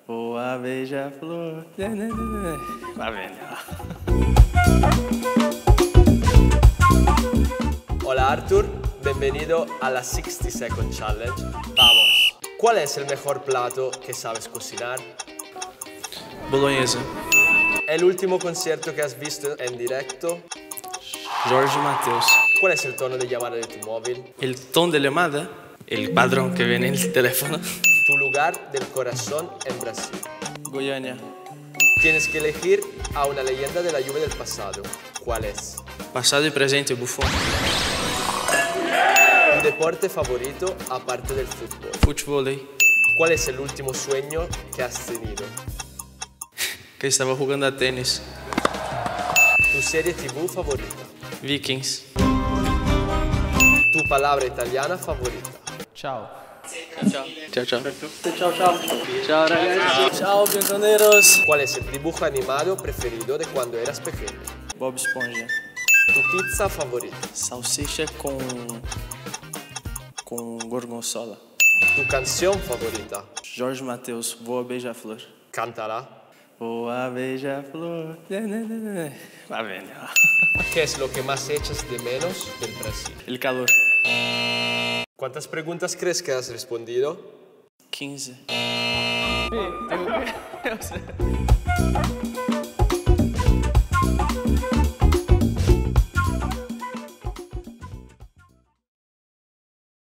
Boa beija-flor. Va bene. Hola Arthur, bienvenido a la 60 Second Challenge. Vamos, ¿cuál es el mejor plato que sabes cocinar? Bolonhesa. El último concierto que has visto en directo. Jorge Mateus. ¿Cuál es el tono de llamada de tu móvil? El tono de llamada, el padrón que viene en el teléfono. Tu lugar del corazón en Brasil. Goiânia. Tienes que elegir a una leyenda de la Juve del pasado. ¿Cuál es? Pasado y presente, Buffon. ¿Tu deporte favorito aparte del fútbol? Futevôlei. ¿Cuál es el último sueño que has tenido? Que estava jogando a tênis. ¿Tu serie TV favorita? Vikings. ¿Tu palabra italiana favorita? Ciao. Ciao. Ciao, ciao. Ciao, ciao. Ciao, ragazzi. Ciao, bienvenidos. ¿Cuál es el dibujo animado preferido de cuando eras pequeño? Bob Esponja. ¿Tu pizza favorita? Salsicha com gorgonzola. ¿Tu canción favorita? Jorge Mateus, Voa Beija-Flor. Cántala. Voa Beija-Flor. Va bene. ¿Qué es lo que más echas de menos del Brasil? El calor. ¿Cuántas preguntas crees que has respondido? 15. Sí, eu sei.